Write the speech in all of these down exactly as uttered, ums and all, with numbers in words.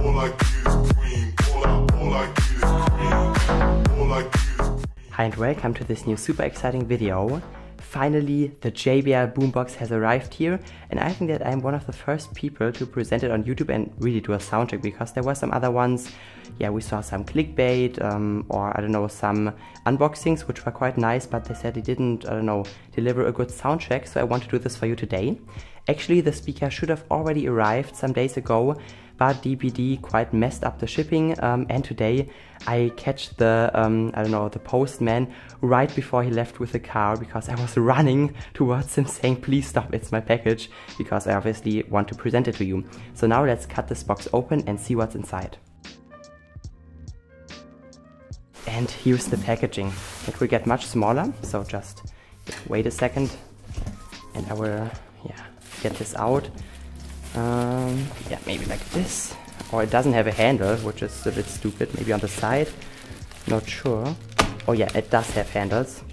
Hi and welcome to this new super exciting video. Finally, the J B L Boombox has arrived here, and I think that I'm one of the first people to present it on YouTube and really do a soundcheck, because there were some other ones. Yeah, we saw some clickbait um, or I don't know, some unboxings which were quite nice, but they said they didn't, I don't know, deliver a good soundcheck, so I want to do this for you today. Actually, the speaker should have already arrived some days ago, but D P D quite messed up the shipping, um, and today I catch the, um, I don't know, the postman right before he left with the car, because I was running towards him saying, please stop, it's my package, because I obviously want to present it to you. So now let's cut this box open and see what's inside. And here's the packaging. It will get much smaller, so just wait a second and I will, yeah, get this out. Um, yeah, maybe like this. Or it doesn't have a handle, which is a bit stupid. Maybe on the side. Not sure. Oh yeah, it does have handles.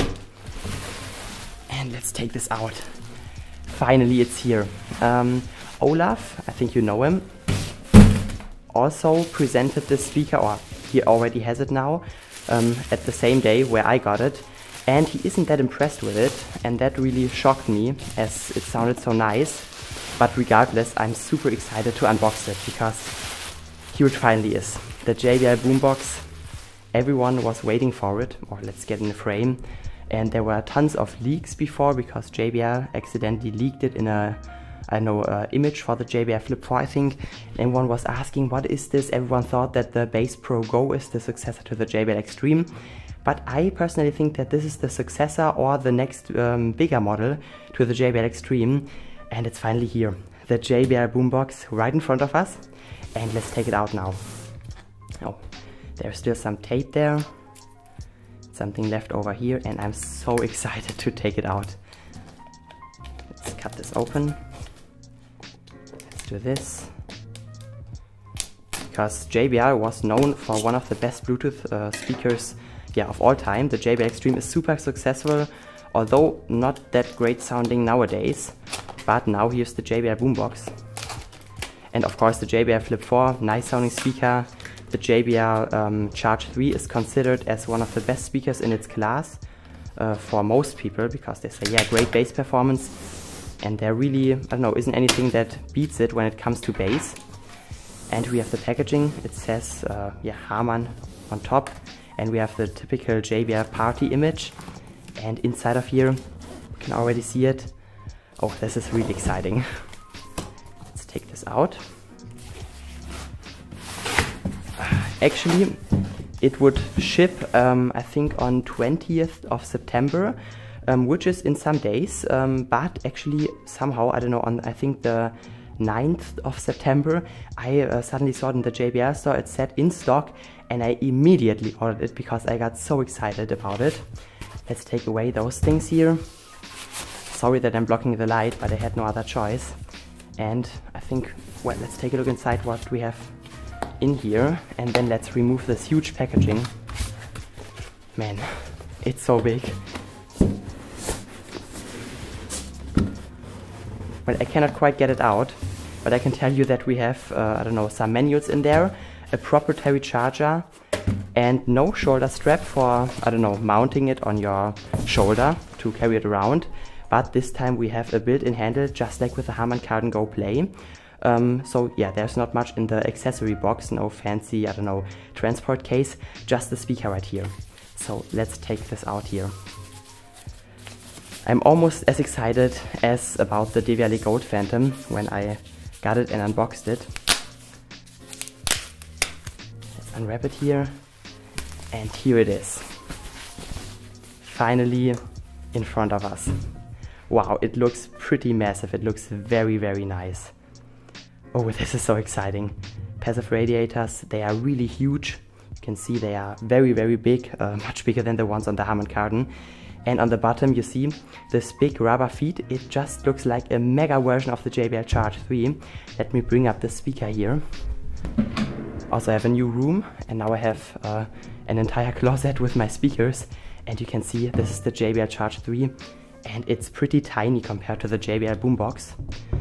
And let's take this out. Finally, it's here. Um, Olaf, I think you know him, also presented this speaker, or he already has it now, um, at the same day where I got it. And he isn't that impressed with it, and that really shocked me, as it sounded so nice. But regardless, I'm super excited to unbox it, because here it finally is. The J B L Boombox. Everyone was waiting for it, or let's get in the frame. And there were tons of leaks before, because J B L accidentally leaked it in a, I don't know, uh, image for the J B L Flip four, I think. And everyone was asking, what is this? Everyone thought that the Bass Pro Go is the successor to the J B L Extreme. But I personally think that this is the successor or the next um, bigger model to the J B L Extreme. And it's finally here, the J B L Boombox right in front of us. And let's take it out now. Oh, there's still some tape there, something left over here, and I'm so excited to take it out. Let's cut this open. Let's do this. Because J B L was known for one of the best Bluetooth uh, speakers, yeah, of all time. The J B L Extreme is super successful, although not that great sounding nowadays. But now here's the J B L Boombox. And of course the J B L Flip four, nice sounding speaker. The J B L um, Charge three is considered as one of the best speakers in its class uh, for most people, because they say, yeah, great bass performance. And there really, I don't know, isn't anything that beats it when it comes to bass. And we have the packaging. It says, uh, yeah, Harman on top. And we have the typical J B L party image. And inside of here, you can already see it. Oh, this is really exciting. Let's take this out. Actually, it would ship, um, I think, on twentieth of September, um, which is in some days. Um, but actually, somehow, I don't know, on I think the ninth of September, I uh, suddenly saw it in the J B L store. It said in stock, and I immediately ordered it because I got so excited about it. Let's take away those things here. Sorry that I'm blocking the light, but I had no other choice. And I think, well, let's take a look inside what we have in here, and then let's remove this huge packaging. Man, it's so big. Well, I cannot quite get it out, but I can tell you that we have, uh, I don't know, some manuals in there, a proprietary charger, and no shoulder strap for, I don't know, mounting it on your shoulder to carry it around. But this time we have a built-in handle, just like with the Harman Kardon Go Play. Um, so yeah, there's not much in the accessory box, no fancy, I don't know, transport case, just the speaker right here. So let's take this out here. I'm almost as excited as about the Devialet Gold Phantom when I got it and unboxed it. Let's unwrap it here. And here it is. Finally in front of us. Wow, it looks pretty massive. It looks very, very nice. Oh, this is so exciting. Passive radiators, they are really huge. You can see they are very, very big, uh, much bigger than the ones on the Harman Kardon. And on the bottom you see this big rubber feet. It just looks like a mega version of the J B L Charge three. Let me bring up the speaker here. Also I have a new room, and now I have uh, an entire closet with my speakers. And you can see this is the J B L Charge three. And it's pretty tiny compared to the J B L Boombox.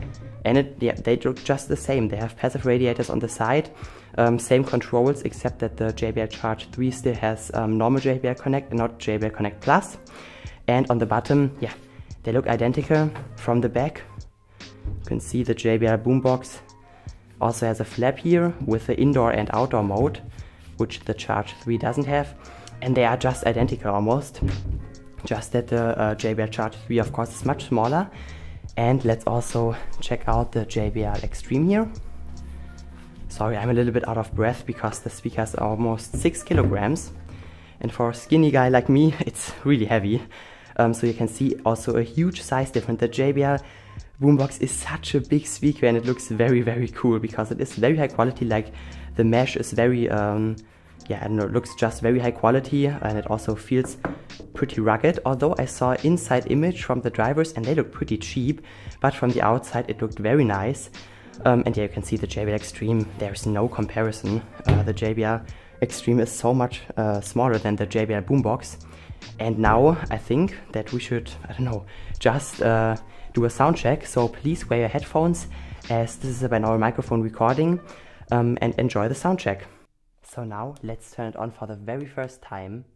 and it, yeah, they look just the same. They have passive radiators on the side, um, same controls, except that the J B L Charge three still has um, normal J B L Connect and not J B L Connect Plus. And on the bottom, yeah, they look identical from the back. You can see the J B L boombox also has a flap here with the indoor and outdoor mode, which the Charge three doesn't have. And they are just identical almost. Just that the uh, J B L Charge three, of course, is much smaller. And let's also check out the J B L Extreme here. Sorry, I'm a little bit out of breath because the speaker is almost six kilograms. And for a skinny guy like me, it's really heavy. Um, so you can see also a huge size difference. The J B L boombox is such a big speaker and it looks very, very cool because it is very high quality. Like the mesh is very, um, yeah, I don't know, it looks just very high quality, and it also feels pretty rugged. Although I saw inside image from the drivers and they look pretty cheap, but from the outside it looked very nice. Um, and yeah, you can see the J B L Extreme, there's no comparison. Uh, the J B L Extreme is so much uh, smaller than the J B L boombox. And now I think that we should, I don't know, just uh, do a sound check. So please wear your headphones, as this is a binaural microphone recording, um, and enjoy the sound check. So now let's turn it on for the very first time.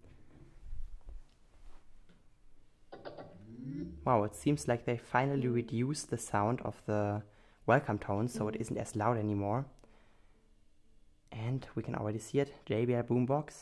Wow, it seems like they finally reduced the sound of the welcome tone, so it isn't as loud anymore. And we can already see it, J B L boombox.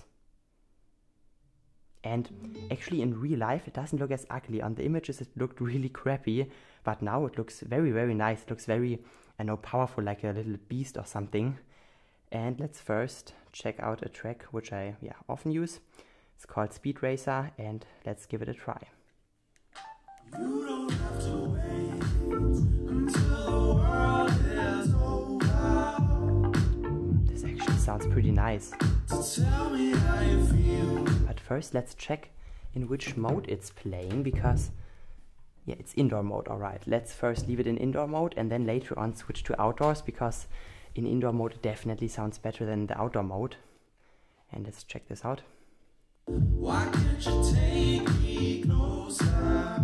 And actually in real life it doesn't look as ugly. On the images it looked really crappy, but now it looks very, very nice. It looks very, I know, powerful, like a little beast or something. And let's first check out a track which I yeah, often use. It's called Speed Racer, and let's give it a try. You don't have to wait until the world is over. This actually sounds pretty nice. Tell me how you feel. But first let's check in which mode it's playing, because yeah, it's indoor mode. Alright, let's first leave it in indoor mode and then later on switch to outdoors, because in indoor mode it definitely sounds better than the outdoor mode. And let's check this out. Why can't you take me closer?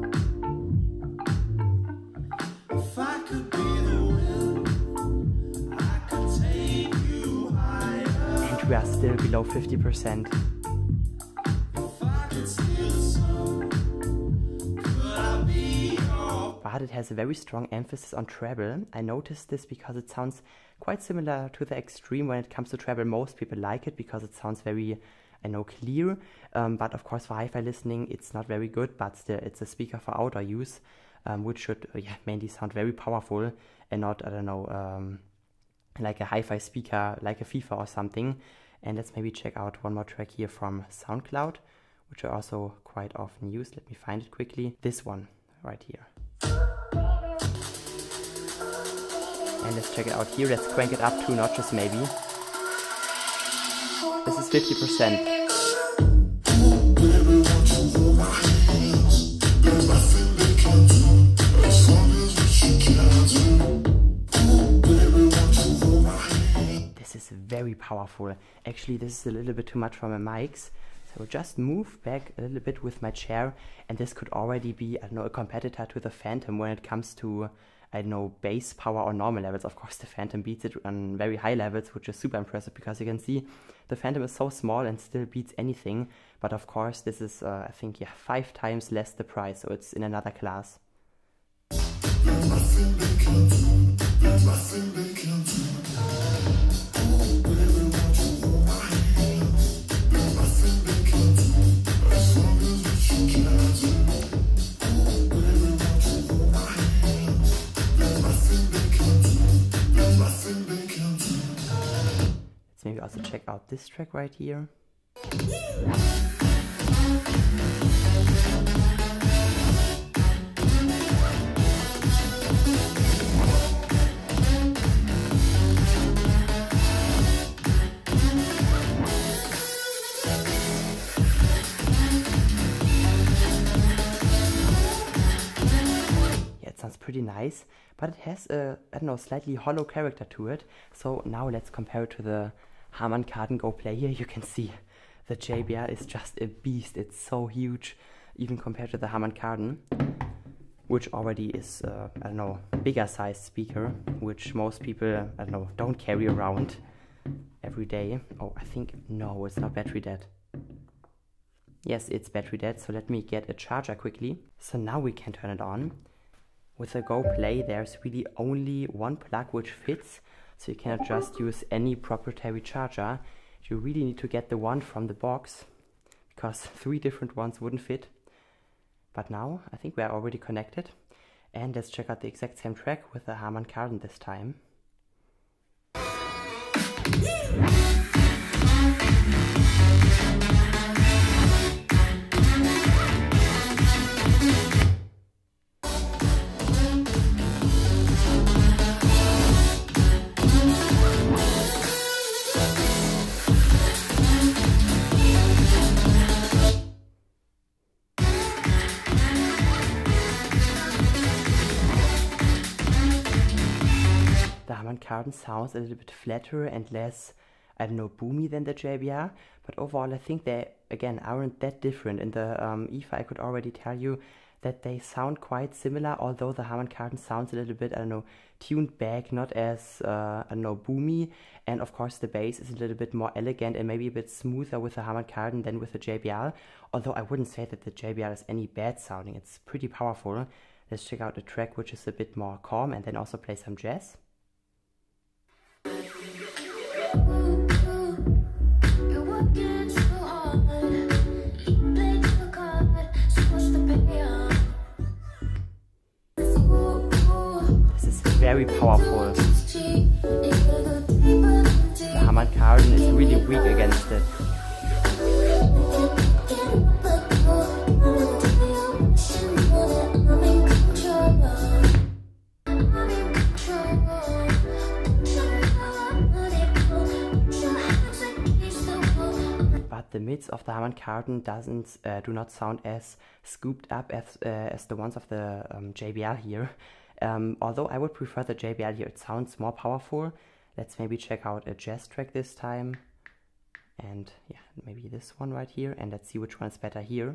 If I could be the wind, I could take you higher. And we are still below fifty percent. If I could steal the sun, could I be your... But it has a very strong emphasis on treble. I noticed this because it sounds quite similar to the Extreme. When it comes to treble, most people like it because it sounds very, I know, clear. Um, but of course for hi-fi listening it's not very good, but still it's a speaker for outdoor use, um, which should uh, yeah, mainly sound very powerful and not, I don't know, um, like a hi-fi speaker, like a FIFA or something. And let's maybe check out one more track here from SoundCloud, which I also quite often use. Let me find it quickly. This one right here. And let's check it out here. Let's crank it up two notches maybe. This is fifty percent. This is very powerful. Actually, this is a little bit too much for my mics. So just move back a little bit with my chair, and this could already be, I don't know, a competitor to the Phantom when it comes to, I don't know, bass power or normal levels. Of course, the Phantom beats it on very high levels, which is super impressive because you can see the Phantom is so small and still beats anything. But of course, this is, uh, I think, yeah, five times less the price, so it's in another class. Let's maybe also check out this track right here. Pretty nice, but it has a, I don't know, slightly hollow character to it. So now let's compare it to the Harman Kardon Go Play. Here you can see the J B L is just a beast. It's so huge, even compared to the Harman Kardon. which already is, uh, I don't know, bigger sized speaker, which most people, I don't know, don't carry around every day. Oh, I think, no, it's not battery dead. Yes, it's battery dead, so let me get a charger quickly. So now we can turn it on. With the Go Play, there's really only one plug which fits, so you cannot just use any proprietary charger. You really need to get the one from the box, because three different ones wouldn't fit. But now, I think we are already connected. And let's check out the exact same track with the Harman Kardon this time. The Harman Kardon sounds a little bit flatter and less, I don't know, boomy than the J B R, but overall I think they, again, aren't that different. In the um, I F A I could already tell you that they sound quite similar, although the Harman Kardon sounds a little bit, I don't know, tuned back, not as, uh, I don't know, boomy, and of course the bass is a little bit more elegant and maybe a bit smoother with the Harman Kardon than with the J B R, although I wouldn't say that the J B R is any bad sounding. It's pretty powerful. Let's check out a track which is a bit more calm and then also play some jazz. Very powerful. The Harman Kardon is really weak against it. But the mids of the Harman Kardon doesn't uh, do not sound as scooped up as uh, as the ones of the um, J B R here. Um, although I would prefer the J B R here, it sounds more powerful. Let's maybe check out a jazz track this time. And yeah, maybe this one right here. And let's see which one is better here.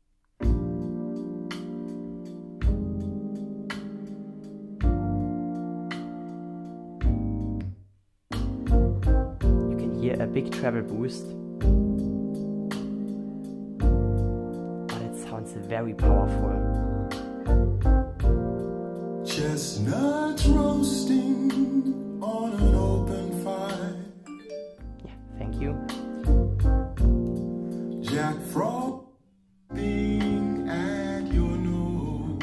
You can hear a big treble boost. But it sounds very powerful. Chestnuts roasting on an open fire. Yeah, thank you. Jack Frost being at your nose.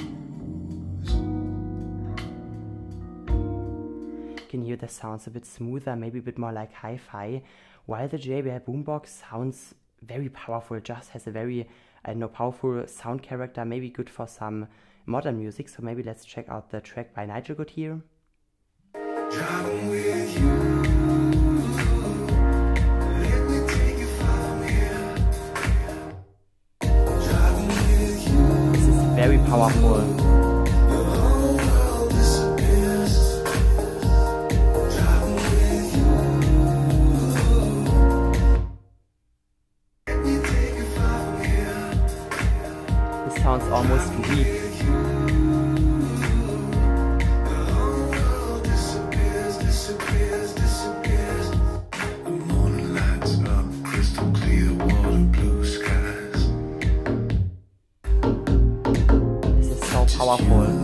You can hear the sounds a bit smoother, maybe a bit more like hi-fi, while the J B R Boombox sounds very powerful, just has a very, I don't know, powerful sound character, maybe good for some modern music. So maybe let's check out the track by Nigel Good here. Driving with you. Let me take you from here. Driving with you. This is very powerful. The whole world disappears. Driving with you. Let me take you from here. This sounds almost weak. Powerful.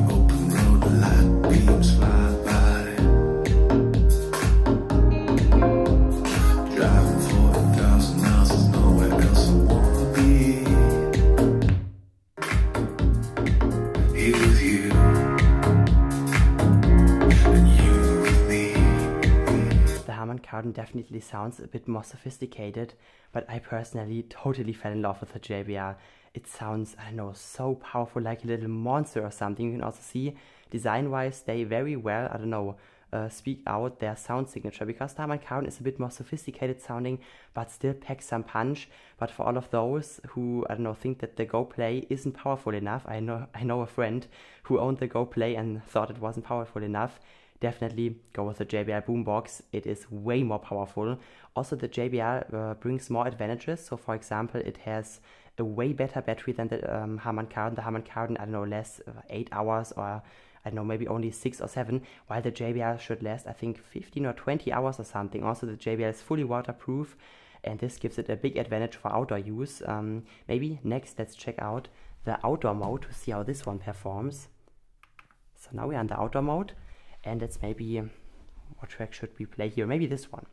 The Harman Kardon definitely sounds a bit more sophisticated, but I personally totally fell in love with the J B R. It sounds, I don't know, so powerful, like a little monster or something. You can also see, design-wise, they very well, I don't know, uh, speak out their sound signature, because the Harman Kardon is a bit more sophisticated sounding, but still packs some punch. But for all of those who, I don't know, think that the Go Play isn't powerful enough, I know, I know a friend who owned the Go Play and thought it wasn't powerful enough. definitely go with the J B L Boombox. It is way more powerful. Also, the J B L uh, brings more advantages. So, for example, it has a way better battery than the um, Harman Kardon. The Harman Kardon, I don't know, lasts uh, eight hours or I don't know, maybe only six or seven, while the J B L should last, I think, fifteen or twenty hours or something. Also, the J B L is fully waterproof, and this gives it a big advantage for outdoor use. Um, maybe next, let's check out the outdoor mode to see how this one performs. So now we're on the outdoor mode, and let's maybe, what track should we play here? Maybe this one.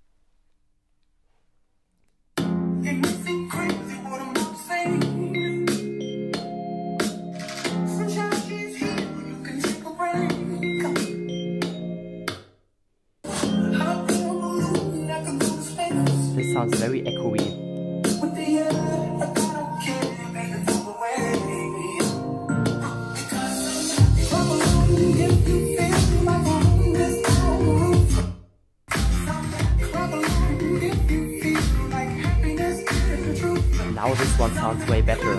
This sounds very echoey. Now this one sounds way better.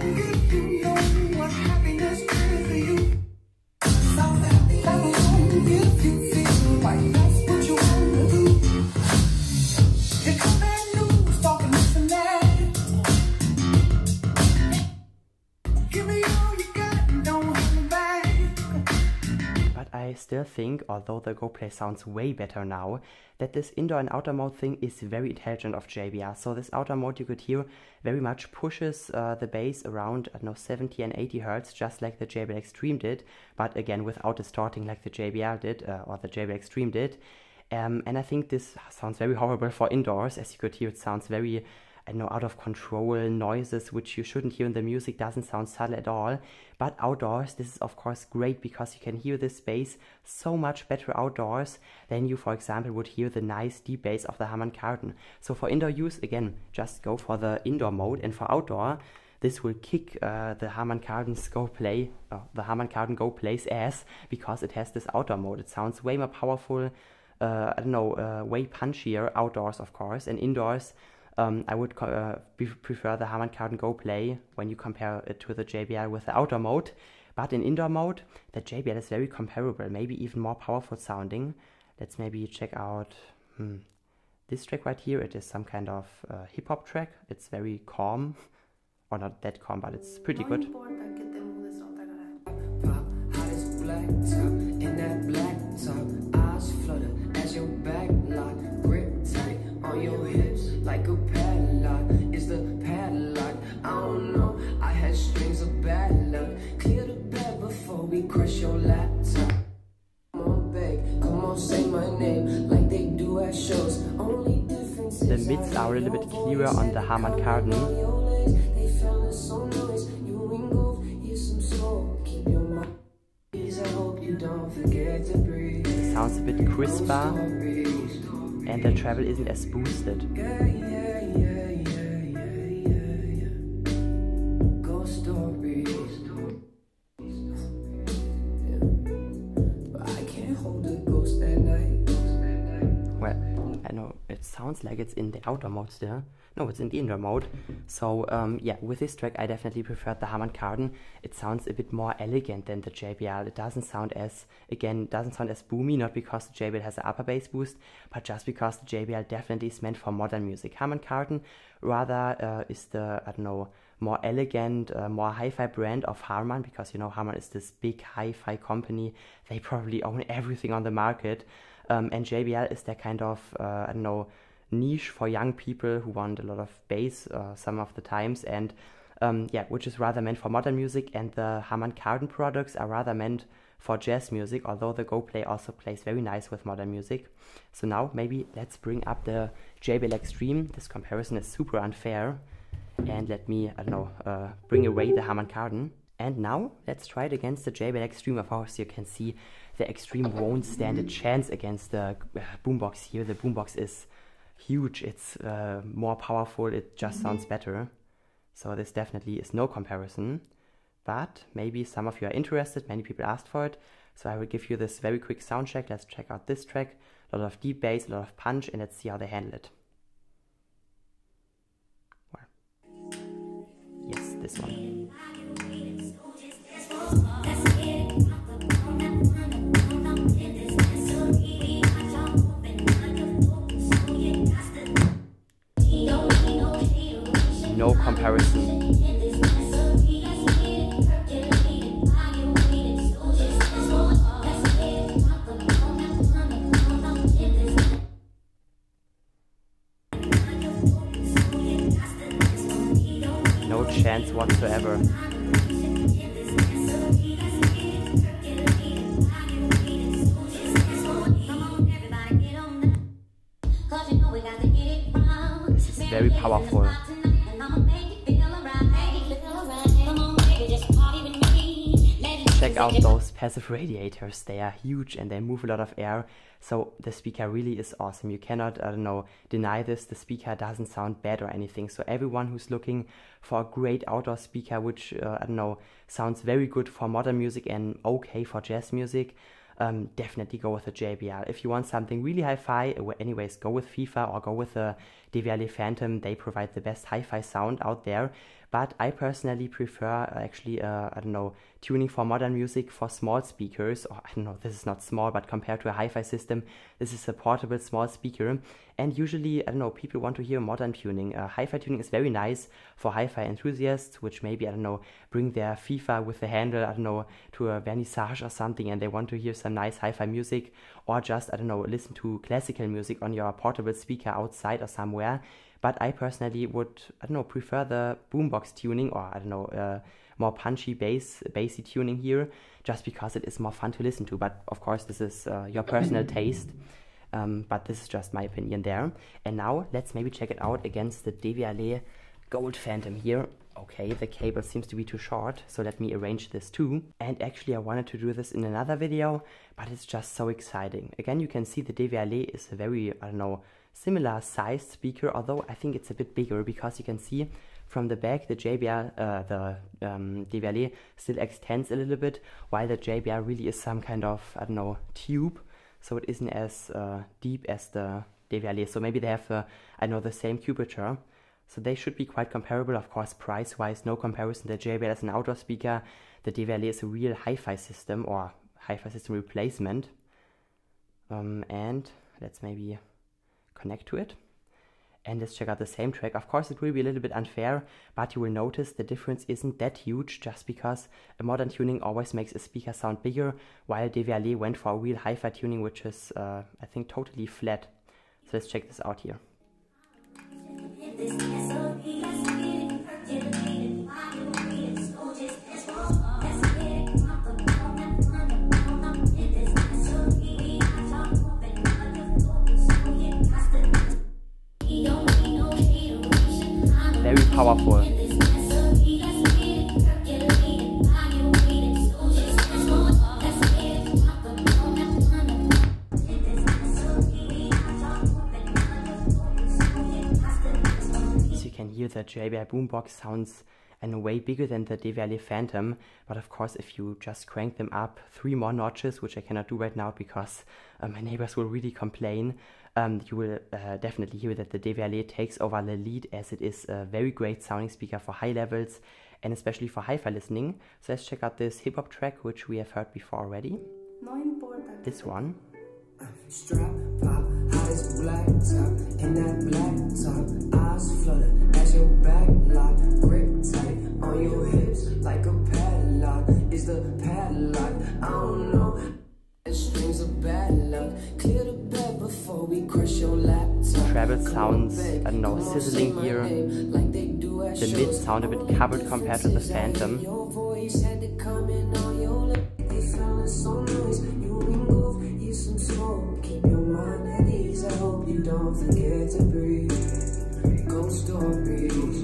I still think, although the Go Play sounds way better now, that this indoor and outer mode thing is very intelligent of J B L. So this outer mode, you could hear, very much pushes uh, the bass around, I don't know, seventy and eighty hertz, just like the J B L Extreme did, but again without distorting like the J B L did, uh, or the J B L Extreme did. Um, and I think this sounds very horrible for indoors. As you could hear, it sounds very, I know, out of control, noises which you shouldn't hear in the music, doesn't sound subtle at all. But outdoors, this is of course great because you can hear this bass so much better outdoors than you, for example, would hear the nice deep bass of the Harman Kardon. So for indoor use, again, just go for the indoor mode, and for outdoor, this will kick uh, the Harman Kardon's Go Play, uh, the Harman Kardon Go Play's ass, because it has this outdoor mode. It sounds way more powerful, uh, I don't know, uh, way punchier outdoors, of course, and indoors. Um, I would uh, prefer the Harman Kardon Go Play when you compare it to the J B L with the outdoor mode. But in indoor mode, the J B L is very comparable, maybe even more powerful sounding. Let's maybe check out hmm, this track right here. It is some kind of uh, hip-hop track. It's very calm, or not that calm, but it's pretty good. Like a padlock, is the padlock. I don't know, I had strings of bad luck. Clear the bed before we crush your laptop. Come on, beg, come on, say my name like they do at shows. Only difference is the mids are a little bit clearer on the Harman Kardon. They fell so nice. You ain't go, here's some smoke. Keep your mind. I hope you don't forget to breathe. It sounds a bit crisper, and the treble isn't as boosted. Yeah, yeah, yeah, yeah, yeah, yeah, yeah. Ghost stories. Yeah. But I can't hold a ghost at night. Well, I know it sounds like it's in the outdoor mode still. No, it's in the indoor mode. So um, yeah, with this track I definitely preferred the Harman Kardon. It sounds a bit more elegant than the J B L. It doesn't sound as, again, doesn't sound as boomy, not because the J B L has an upper bass boost, but just because the J B L definitely is meant for modern music. Harman Kardon rather uh, is the, I don't know, more elegant, uh, more hi-fi brand of Harman, because you know Harman is this big hi-fi company. They probably own everything on the market. Um, and J B L is that kind of, uh, I don't know, niche for young people who want a lot of bass uh, some of the times, and um, yeah, which is rather meant for modern music, and the Harman Kardon products are rather meant for jazz music, although the Go Play also plays very nice with modern music. So now maybe let's bring up the J B L Extreme. This comparison is super unfair, and let me, I don't know, uh, bring away the Harman Kardon. And now let's try it against the J B L Extreme. Of course, you can see the Extreme won't stand a chance against the uh, Boombox here. The Boombox is huge, it's uh, more powerful, it just sounds better. So this definitely is no comparison. But maybe some of you are interested, many people asked for it. So I will give you this very quick sound check. Let's check out this track. A lot of deep bass, a lot of punch, and let's see how they handle it. Well, yes, this one. That's it. no chance whatsoever. This is very powerful. Check out those passive radiators. They are huge and they move a lot of air, so the speaker really is awesome. You cannot, I don't know, deny this. The speaker doesn't sound bad or anything, so everyone who's looking for a great outdoor speaker which, uh, I don't know, sounds very good for modern music and okay for jazz music, um, definitely go with the J B L. If you want something really hi-fi, anyways, go with FIFA or go with the D V L A Phantom. They provide the best hi-fi sound out there. But I personally prefer uh, actually, uh, I don't know, tuning for modern music for small speakers. Or I don't know, this is not small, but compared to a hi-fi system, this is a portable small speaker. And usually, I don't know, people want to hear modern tuning. Uh, hi-fi tuning is very nice for hi-fi enthusiasts, which maybe, I don't know, bring their FIFA with the handle, I don't know, to a vernissage or something, and they want to hear some nice hi-fi music, or just, I don't know, listen to classical music on your portable speaker outside or somewhere. But I personally would, I don't know, prefer the boombox tuning, or I don't know, uh, more punchy bass, bassy tuning here, just because it is more fun to listen to. But of course, this is uh, your personal taste. Um, but this is just my opinion there. And now let's maybe check it out against the D V L A Gold Phantom here. Okay, the cable seems to be too short, so let me arrange this too. And actually I wanted to do this in another video, but it's just so exciting. Again, you can see the D V L A is a very, I don't know, similar sized speaker, although I think it's a bit bigger, because you can see from the back the J B L, uh, the um, D V L A still extends a little bit, while the J B L really is some kind of, I don't know, tube, so it isn't as uh, deep as the D V L A. So maybe they have, uh, I know, the same curvature, so they should be quite comparable. Of course, price wise, no comparison. The J B L is an outdoor speaker, the D V L A is a real hi-fi system or hi-fi system replacement. Um, and let's maybe connect to it, and let's check out the same track. Of course, it will be a little bit unfair, but you will notice the difference isn't that huge, just because a modern tuning always makes a speaker sound bigger, while D V L A went for a real hi-fi tuning, which is, uh, I think, totally flat. So let's check this out here. Very powerful. So you can hear the J B L boombox sounds in a way bigger than the D V L A Phantom, but of course if you just crank them up three more notches, which I cannot do right now because uh, my neighbors will really complain, um, you will uh, definitely hear that the D V L A takes over the lead, as it is a very great sounding speaker for high levels and especially for hi-fi listening. So let's check out this hip-hop track, which we have heard before already. This one. Strap, pop, highest black top, in that black top, eyes flutter as your back lock, grip tight on your hips like a padlock. Is the padlock? I don't know. The strings of bad luck. Clear the bed before we crush your laptop. Treble sounds, I don't know, sizzling here. The mid sound a bit covered compared to the Phantom. Your voice had to come in on your lip. They feeling so nice. You and go eat some smoke. Keep your mind at ease. I hope you don't forget to breathe. Ghost stories.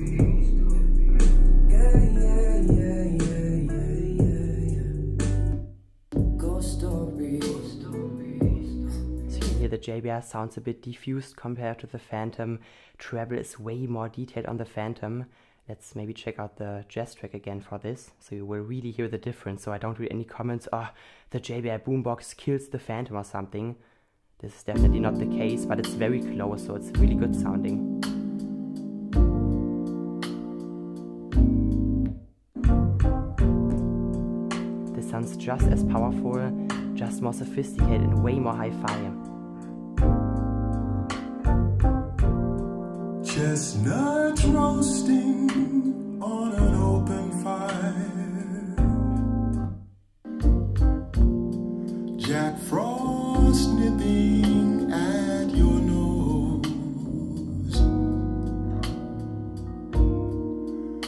Yeah, yeah, yeah, yeah, yeah, yeah, yeah. Ghost stories. So you can hear the J B L sounds a bit diffused compared to the Phantom. Treble is way more detailed on the Phantom. Let's maybe check out the jazz track again for this, so you will really hear the difference, so I don't read any comments, oh, the J B L boombox kills the Phantom or something. This is definitely not the case, but it's very close, so it's really good sounding. This sounds just as powerful, just more sophisticated and way more hi-fi. Chestnuts roasting on an open fire, Jack Frost nipping at your nose,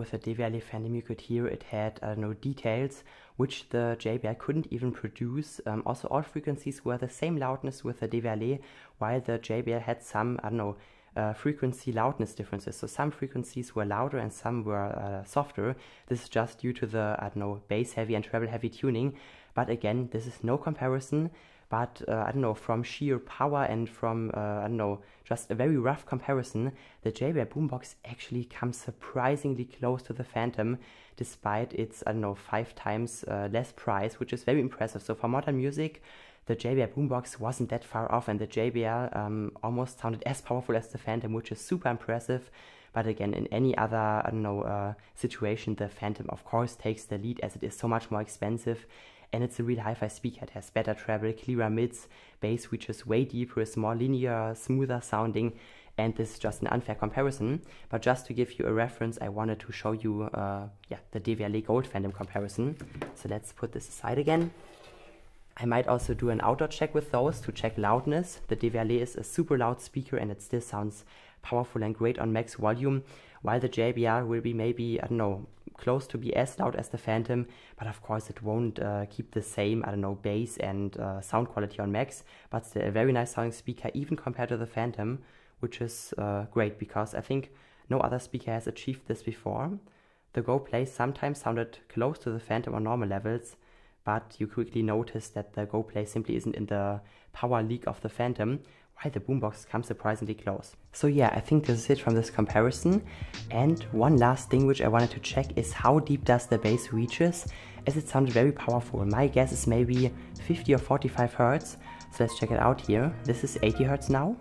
with the D V L A Phantom, you could hear it had, I don't know, details which the J B L couldn't even produce. Um, also, all frequencies were the same loudness with the D V L A, while the J B L had some, I don't know, uh, frequency loudness differences. So some frequencies were louder and some were uh, softer. This is just due to the, I don't know, bass heavy and treble heavy tuning. But again, this is no comparison. But, uh, I don't know, from sheer power and from, uh, I don't know, just a very rough comparison, the J B L Boombox actually comes surprisingly close to the Phantom, despite its, I don't know, five times uh, less price, which is very impressive. So for modern music, the J B L Boombox wasn't that far off, and the J B L um, almost sounded as powerful as the Phantom, which is super impressive. But again, in any other, I don't know, uh, situation, the Phantom, of course, takes the lead, as it is so much more expensive. And it's a real hi-fi speaker. It has better treble, clearer mids, bass reaches way deeper, is more linear, smoother sounding, and this is just an unfair comparison. But just to give you a reference, I wanted to show you uh, yeah, the D V L A Gold Phantom comparison. So let's put this aside again. I might also do an outdoor check with those to check loudness. The D V L A is a super loud speaker and it still sounds powerful and great on max volume, while the J B L will be maybe, I don't know, close to be as loud as the Phantom, but of course it won't uh, keep the same, I don't know, bass and uh, sound quality on max, but still a very nice sounding speaker even compared to the Phantom, which is uh, great because I think no other speaker has achieved this before. The Go Play sometimes sounded close to the Phantom on normal levels, but you quickly notice that the Go Play simply isn't in the power league of the Phantom, while the Boombox comes surprisingly close. So yeah, I think this is it from this comparison. And one last thing which I wanted to check is how deep does the bass reaches, as it sounded very powerful. My guess is maybe fifty or forty-five hertz. So let's check it out here. This is eighty hertz now.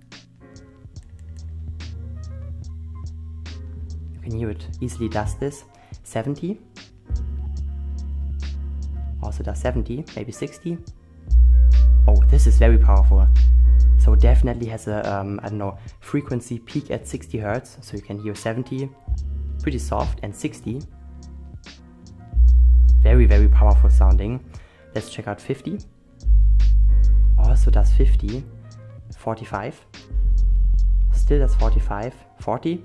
You can hear it easily does this. seventy. Also does seventy, maybe sixty. Oh, this is very powerful. So definitely has a, um, I don't know, frequency peak at sixty hertz. So you can hear seventy, pretty soft, and sixty. Very, very powerful sounding. Let's check out fifty. Also does fifty. forty-five. Still does forty-five. forty.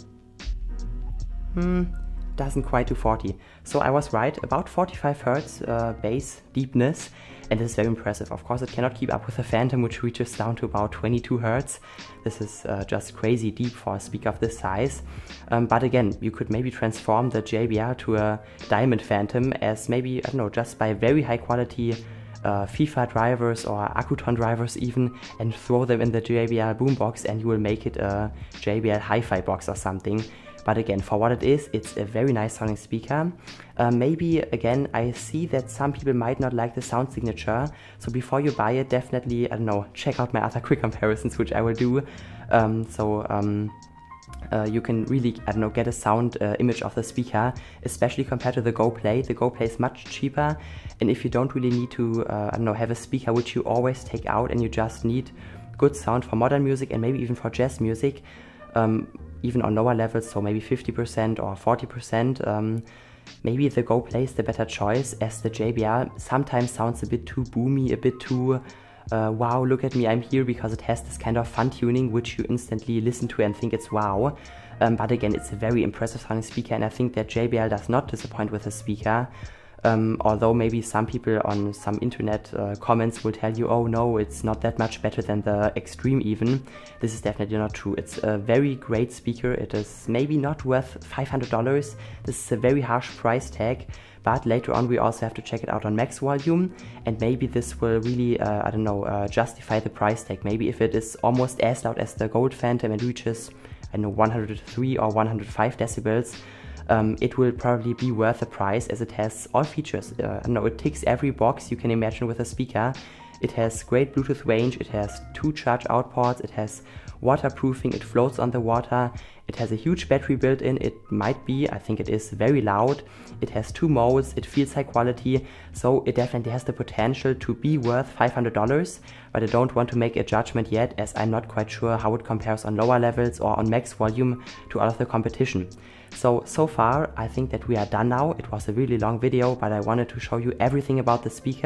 Hmm, doesn't quite do forty. So I was right, about forty-five hertz uh, bass deepness. And this is very impressive. Of course, it cannot keep up with the Phantom, which reaches down to about twenty-two hertz. This is uh, just crazy deep for a speaker of this size. Um, but again, you could maybe transform the J B L to a Diamond Phantom as maybe, I don't know, just by very high quality uh, FIFA drivers or Accuton drivers even, and throw them in the J B L Boombox and you will make it a J B L Hi-Fi box or something. But again, for what it is, it's a very nice sounding speaker. Uh, maybe, again, I see that some people might not like the sound signature. So before you buy it, definitely, I don't know, check out my other quick comparisons, which I will do. Um, so um, uh, you can really, I don't know, get a sound uh, image of the speaker, especially compared to the Go Play. The Go Play is much cheaper. And if you don't really need to, uh, I don't know, have a speaker which you always take out and you just need good sound for modern music and maybe even for jazz music, um, even on lower levels, so maybe fifty percent or forty percent, um, maybe the Go Play is the better choice, as the J B L sometimes sounds a bit too boomy, a bit too, uh, wow, look at me, I'm here, because it has this kind of fun tuning which you instantly listen to and think it's wow. Um, but again, it's a very impressive sounding speaker, and I think that J B L does not disappoint with the speaker. Um, although maybe some people on some internet uh, comments will tell you, oh no, it's not that much better than the Extreme even. This is definitely not true. It's a very great speaker. It is maybe not worth five hundred dollars. This is a very harsh price tag, but later on we also have to check it out on max volume, and maybe this will really, uh, I don't know, uh, justify the price tag. Maybe if it is almost as loud as the Gold Phantom and reaches, I don't know, one hundred three or one hundred five decibels, Um, it will probably be worth the price, as it has all features. Uh, no, it ticks every box you can imagine with a speaker. It has great Bluetooth range, it has two charge out ports, it has waterproofing, it floats on the water, it has a huge battery built in, it might be, I think it is, very loud, it has two modes, it feels high quality, so it definitely has the potential to be worth five hundred dollars, but I don't want to make a judgment yet, as I'm not quite sure how it compares on lower levels or on max volume to all of the competition. So, so far, I think that we are done now. It was a really long video, but I wanted to show you everything about the speaker.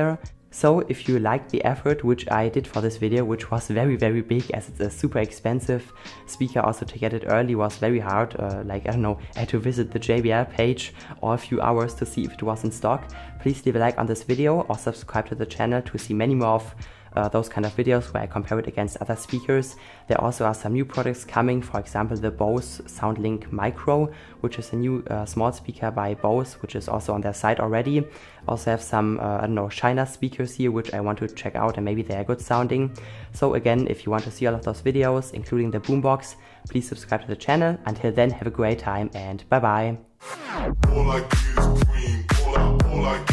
So if you liked the effort which I did for this video, which was very very big as it's a super expensive speaker, also to get it early was very hard, uh, like I don't know, I had to visit the J B L page or a few hours to see if it was in stock. Please leave a like on this video or subscribe to the channel to see many more of Uh, those kind of videos where I compare it against other speakers. There also are some new products coming, for example the Bose SoundLink Micro, which is a new uh, small speaker by Bose, which is also on their site already. Also have some, uh, I don't know, China speakers here, which I want to check out and maybe they are good sounding. So again, if you want to see all of those videos, including the Boombox, please subscribe to the channel. Until then, have a great time and bye bye. All I get is cream. All I, all I